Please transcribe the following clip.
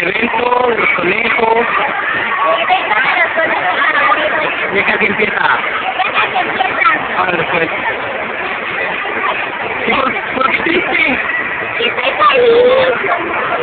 evento, los conejos. Deja que empieza. Ahora pues. ¿Por qué triste? ¡Estoy feliz!